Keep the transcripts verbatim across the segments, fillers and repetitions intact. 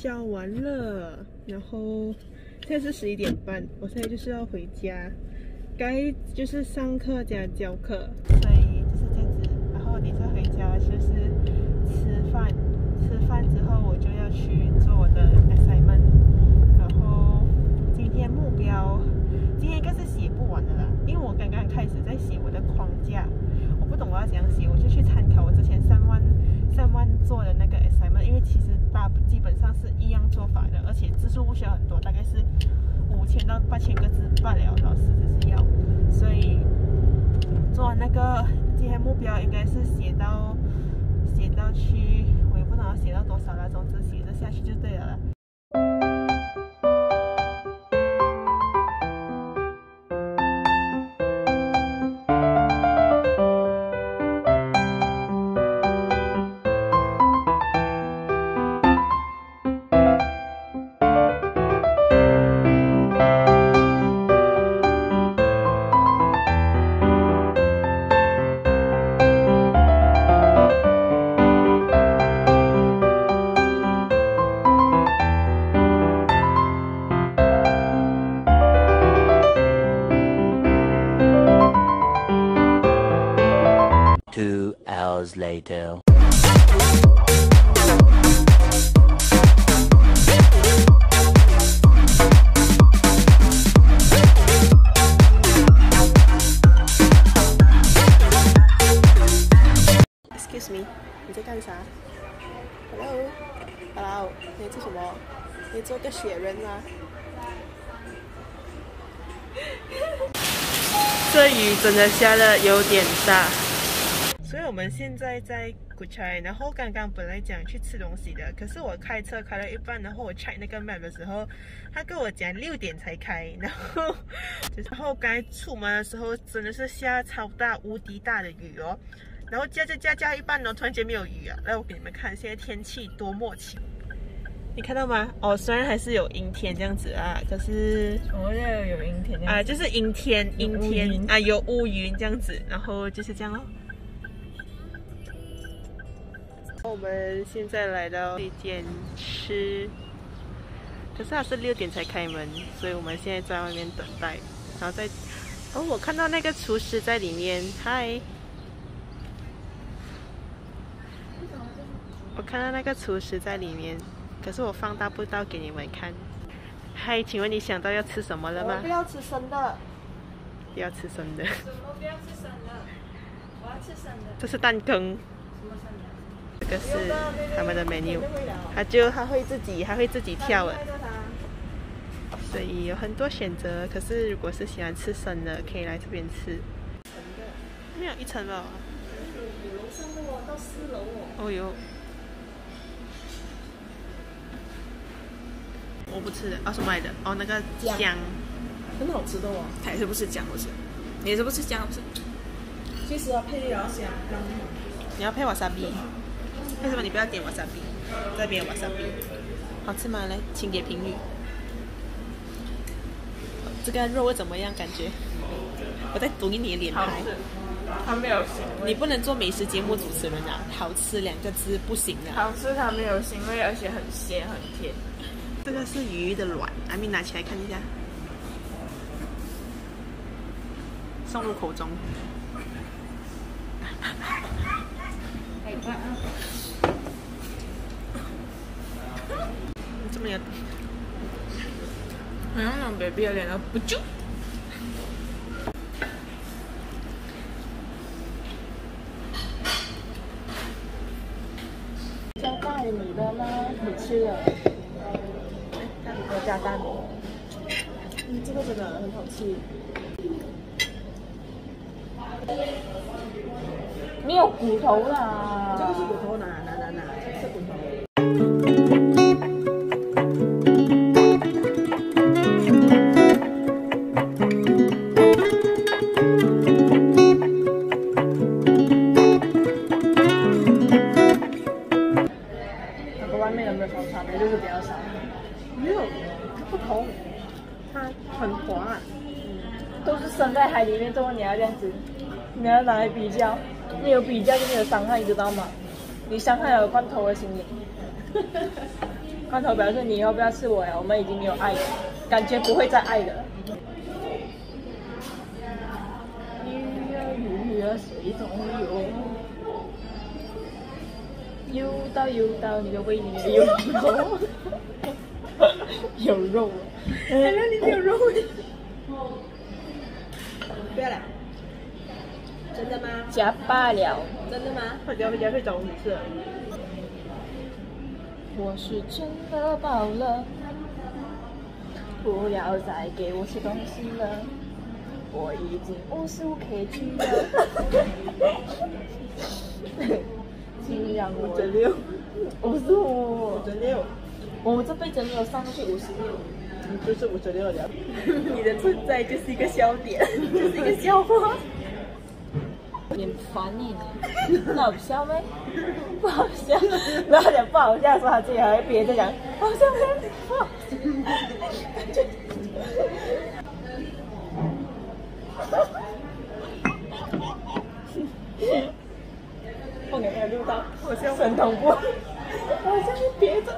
教完了，然后现在是十一点半，我现在就是要回家，该就是上课加教课，所以就是这样子。然后等一下回家就是吃饭，吃饭之后我就要去做我的 assignment。然后今天目标，今天应该是写不完的啦，因为我刚刚开始在写我的框架，我不懂我要怎样写，我就去参考我之前三万三万做的那个 assignment， 因为其实大基本上是一样做法的，而且字数不需要很多，大概是五千到八千个字罢了，老师只是要，所以做完那个今天目标应该是写到写到去，我也不知道要写到多少了，总之写着下去就对了啦。 Two hours later. Excuse me， 你在干啥 ？Hello， Hello， 你做什么？你做个雪人吗？这雨真的下的有点大。所以我们现在在古柴，然后刚刚本来讲去吃东西的，可是我开车开了一半，然后我 check 那个 map 的时候，他跟我讲六点才开，然后然后刚才出门的时候真的是下超大无敌大的雨哦，然后加加加加一半呢，突然间没有雨啊，来我给你们看现在天气多么晴，你看到吗？哦，虽然还是有阴天这样子啊，可是我这有阴天啊， 就是阴天阴天啊，有乌云这样子，然后就是这样咯。我们现在来到一间吃，可是它是六点才开门，所以我们现在在外面等待。然后在哦，我看到那个厨师在里面，嗨！我看到那个厨师在里面，可是我放大不到给你们看。嗨，请问你想到要吃什么了吗？ 我不要吃生的。 不要吃生的。 什么不要吃生的？我要吃生的。 这是蛋羹。这个是他们的 menu， 他就他会自己还会自己跳的，所以有很多选择。可是如果是喜欢吃生的，可以来这边吃。没有一层了。 有楼上的哦，到四楼哦。 哦哟，我不吃的，哦是买的，哦那个姜， 很好吃的哦。 还是不是姜不是？你是不是姜不是？ 其实啊，配料香刚好。 你要配 wasabi。为什么你不要点 wasabi？ 这边有 wasabi， 好吃吗？来，请给评语。这个肉怎么样？感觉？我在读你的脸牌。 它没有腥味。 你不能做美食节目主持人啊！好吃两个字不行啊！ 好吃，它没有腥味，而且很鲜很甜。 这个是鱼的卵，阿咪拿起来看一下，送入口中。这么有， 好像让 baby 的脸都不就。加大米的吗？你吃了？我加大米。 嗯，这个真的很好吃。 没有骨头啦。 这个是骨头，拿拿拿拿，是骨头。 它跟外面的没有什么差别，就是比较少。 没有，它不同，它很滑。 嗯，都是生在海里面，怎么你要这样子？你要拿来比较？没有比较就没有伤害，你知道吗？你伤害了罐头的心灵。 罐头表示你以后不要吃我呀，我们已经没有爱了，感觉不会再爱的了。鱼呀鱼呀水中游，游到游到你的胃里面有肉，有肉啊！ 还让你没有肉味。不要了。真的吗？ 假罢了。 真的吗？我等下回家可以找我女士。 我是真的饱了，不要再给我吃东西了，我已经五十五 K G 了。请让我五十六， 五十五， 五十六， 我这辈子没有上去五十六， 你就是五十六了。你的存在就是一个笑点，就是一个笑话。 很烦你，那好笑没？不好笑，然后讲不好笑，说他自己还会憋着讲好笑没？不好笑。我给他录到，我像神同步，好像是憋着。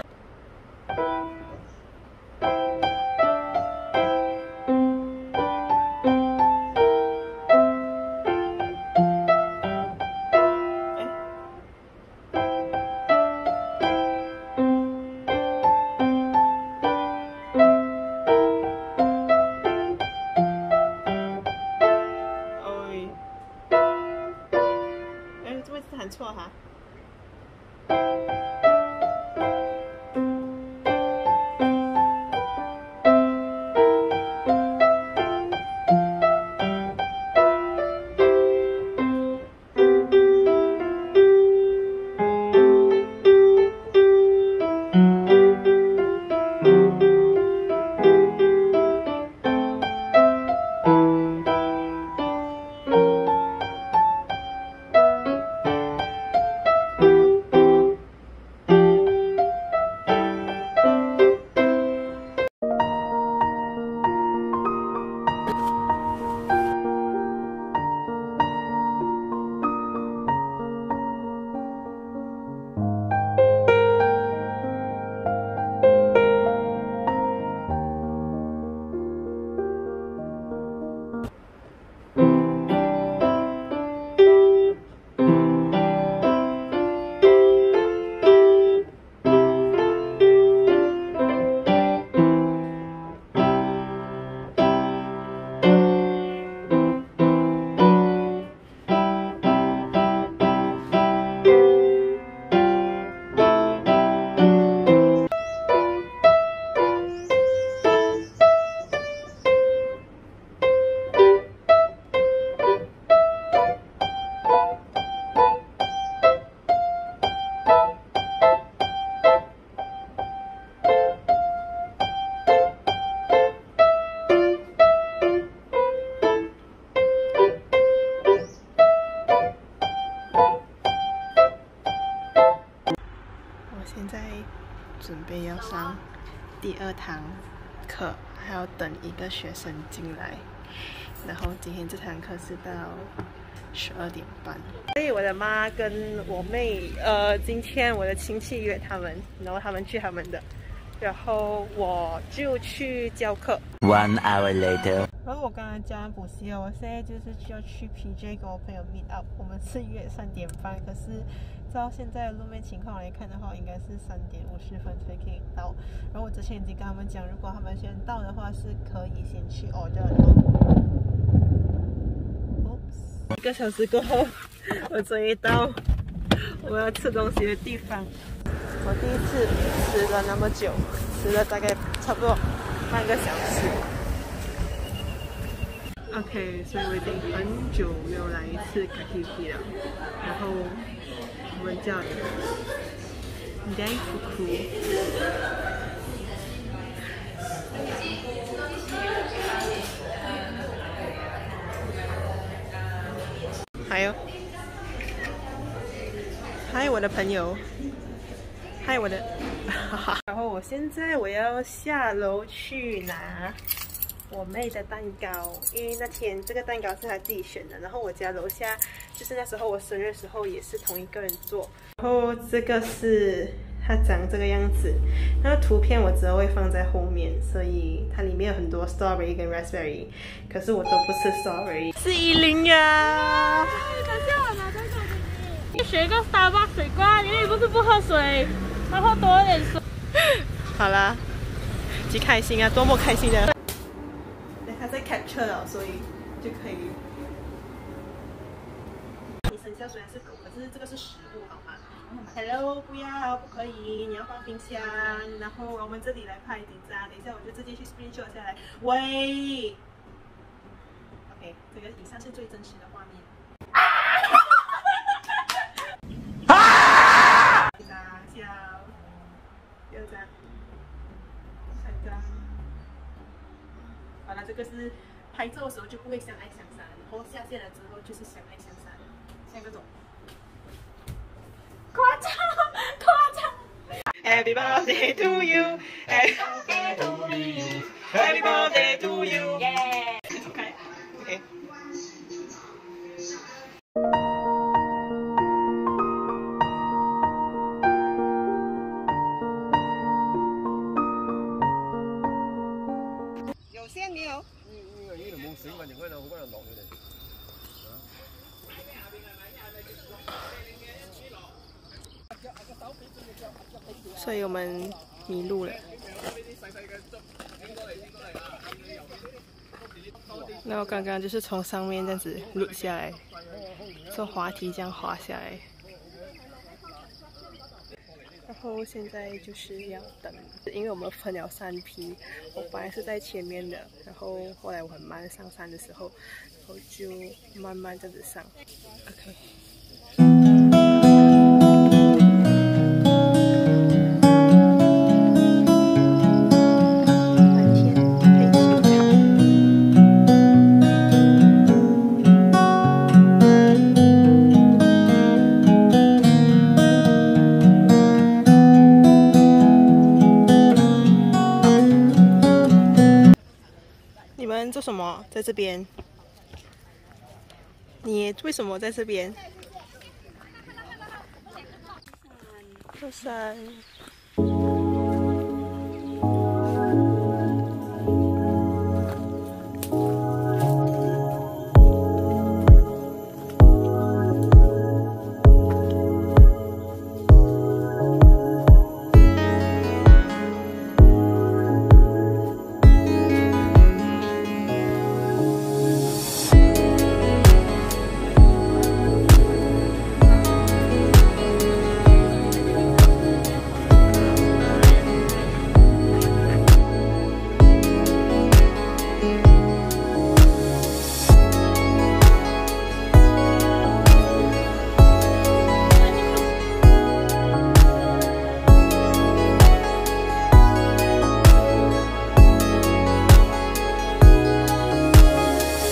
弹错哈。现在准备要上第二堂课，还要等一个学生进来。然后今天这堂课是到十二点半。所以我的妈跟我妹，呃，今天我的亲戚约他们，然后他们去他们的，然后我就去教课。 One hour later. 然后我刚刚教完补习了，我现在就是需要去 P J 跟我朋友 meet up。我们是约三点半，可是照现在的路面情况来看的话，应该是三点五十分才可以到。然后我之前已经跟他们讲，如果他们先到的话，是可以先去 order 的。Oops， 一个小时过后，我终于到我要吃东西的地方。我第一次吃了那么久，吃了大概差不多半个小时。OK， 所以我已经很久没有来一次 K T V 了。然后我们叫戴福库。还有，嗨，我的朋友，嗨，我的，然后我现在我要下楼去拿我妹的蛋糕，因为那天这个蛋糕是她自己选的，然后我家楼下就是那时候我生日的时候也是同一个人做，然后这个是它长这个样子。那个图片我之后会放在后面，所以它里面有很多 strawberry 跟 raspberry， 可是我都不吃 strawberry。是依琳呀！ 等下我拿这个给你。学个 Starbucks 水罐，因为你不是不喝水，然后多一点水。 好啦，极开心啊，多么开心的！它在 capture 了，所以就可以。你生肖虽然是狗，可是这个是食物，好吗 ？Hello， 不要，不可以，你要放冰箱。然后我们这里来拍点赞，等一下我就直接去 screenshot 下来。喂 ，OK， 这个以上是最真实的画面。啊！大笑，又这样，三张。好了，这个是拍照的时候就不会相爱相杀，然后下线了之后就是相爱相杀，像这种。夸张，夸张。Happy birthday to you, Happy birthday to you, Happy birthday to you. Yeah. Okay. Okay. 有线没有？所以我们迷路了。那我刚刚就是从上面这样子落下来，坐滑梯这样滑下来。然后现在就是要等，因为我们分了三批，我本来是在前面的，然后后来我很慢上山的时候，然后就慢慢这样子上。OK。你们做什么在这边？你为什么在这边？坐山。